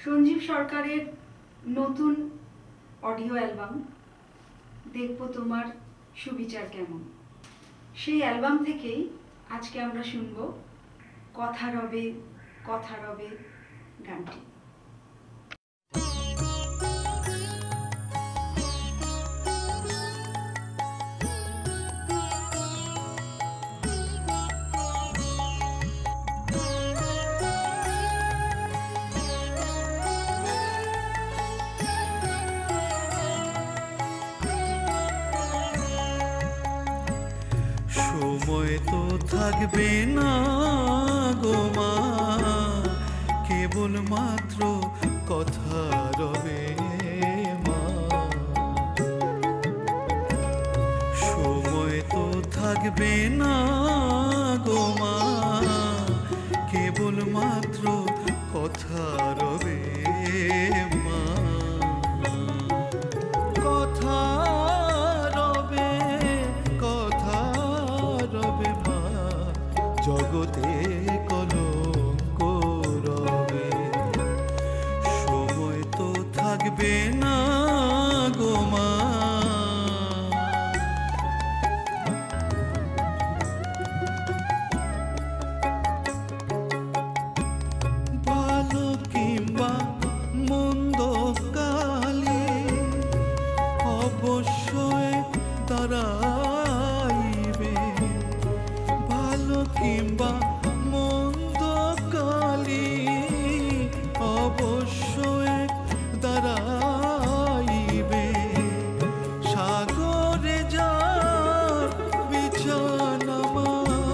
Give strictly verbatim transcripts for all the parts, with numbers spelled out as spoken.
সঞ্জীব সরকারের নতুন audio album দেখবো তোমার সুবিচার কেমন, সেই অ্যালবাম থেকেই আজকে আমরা শুনবো কথা রবে কথা রবে গানটি। সময় তো থাকবে না গো মা, কেবল মাত্র কথা রবে মা। সময় তো থাকবে না গো মা, কেবল মাত্র কথা রবে মা। কথা জগতে কলঙ্ক রবে, সময় তো থাকবে না গো মা। ভালো কিংবা মন্দ কালে অবশ্যই দাঁড়াইবে, ভালো কিংবা মন্দ কালে অবশ্যই দাঁড়াইবে। সাগরে যার বিছানামা,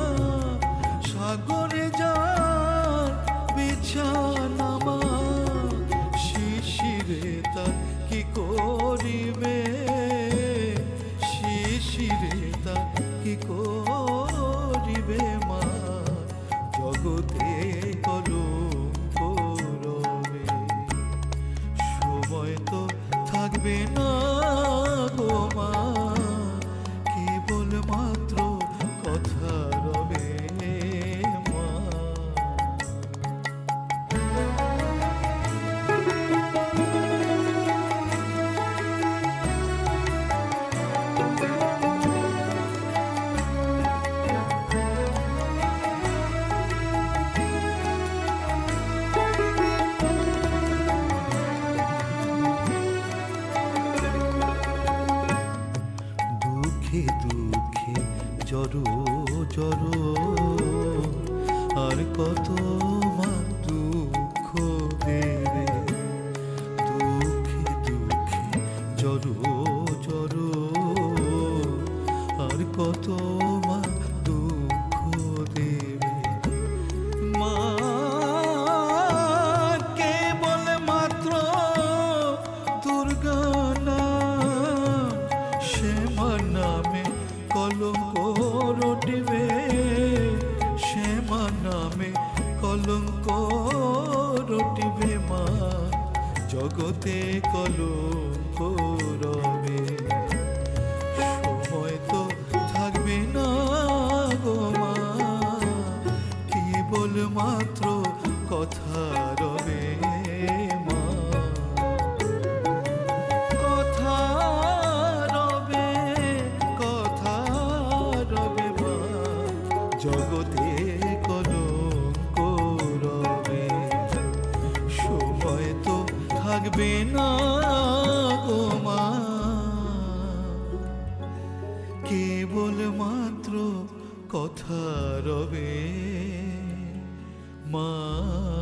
সাগরে যার বিছানামা, শিশিরে তার কি করিবে, শিশিরে তার কি করিবে মা। জগতে কলঙ্ক রবে, সময় তো থাকবে না গো মা, কেবল মাত্র কথা রবে মা। দুঃখে দুঃখে জড়ো জড়ো আর কত মা দুঃখ দেবে। দুঃখে দুঃখে জড়ো জড়ো আর কত মা দুঃখ দেবে মা। কেবল মাত্র দুর্গা নাম, শ্যামা নামে কলঙ্ক রটিবে, শ্যামা নামে কলঙ্ক রটিবে মা। জগতে কলঙ্ক রবে, সময় তো থাকবে না গো মা, কেবল মাত্র কথা রবে মা। কথা রবে কথা রবে মা, জগতে কলঙ্ক রবে, সময় তো থাকবে না গো মা, কেবল মাত্র কথা রবে মা।